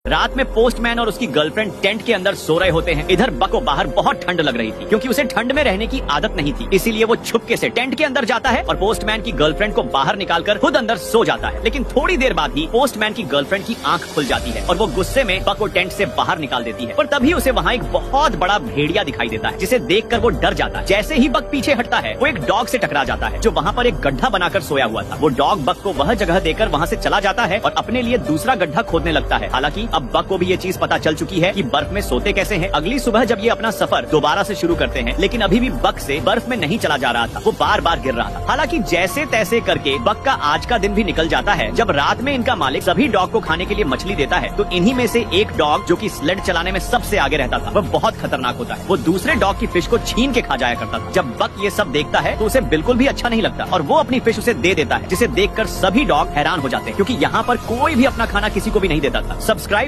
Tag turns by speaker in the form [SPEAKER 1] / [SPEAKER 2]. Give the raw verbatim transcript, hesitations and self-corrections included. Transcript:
[SPEAKER 1] रात में पोस्टमैन और उसकी गर्लफ्रेंड टेंट के अंदर सो रहे होते हैं। इधर बक को बाहर बहुत ठंड लग रही थी क्योंकि उसे ठंड में रहने की आदत नहीं थी, इसीलिए वो छुपके से टेंट के अंदर जाता है और पोस्टमैन की गर्लफ्रेंड को बाहर निकालकर खुद अंदर सो जाता है। लेकिन थोड़ी देर बाद ही पोस्टमैन की गर्लफ्रेंड की आंख खुल जाती है और वो गुस्से में बक को टेंट से बाहर निकाल देती है। पर तभी उसे वहाँ एक बहुत बड़ा भेड़िया दिखाई देता है, जिसे देखकर वो डर जाता है। जैसे ही बक पीछे हटता है वो एक डॉग से टकरा जाता है जो वहाँ पर एक गड्ढा बनाकर सोया हुआ था। वो डॉग बक को वह जगह देकर वहाँ से चला जाता है और अपने लिए दूसरा गड्ढा खोदने लगता है। हालांकि अब बक को भी ये चीज पता चल चुकी है कि बर्फ में सोते कैसे हैं। अगली सुबह जब ये अपना सफर दोबारा से शुरू करते हैं, लेकिन अभी भी बक से बर्फ में नहीं चला जा रहा था, वो बार बार गिर रहा था। हालांकि जैसे तैसे करके बक का आज का दिन भी निकल जाता है। जब रात में इनका मालिक सभी डॉग को खाने के लिए मछली देता है तो इन्हीं में से एक डॉग जो कि स्लेड चलाने में सबसे आगे रहता था, वह बहुत खतरनाक होता है। वो दूसरे डॉग की फिश को छीन के खा जाया करता था। जब बक ये सब देखता है तो उसे बिल्कुल भी अच्छा नहीं लगता और वो अपनी फिश उसे दे देता है, जिसे देखकर सभी डॉग हैरान हो जाते हैं क्योंकि यहाँ पर कोई भी अपना खाना किसी को भी नहीं देता था। सब्सक्राइब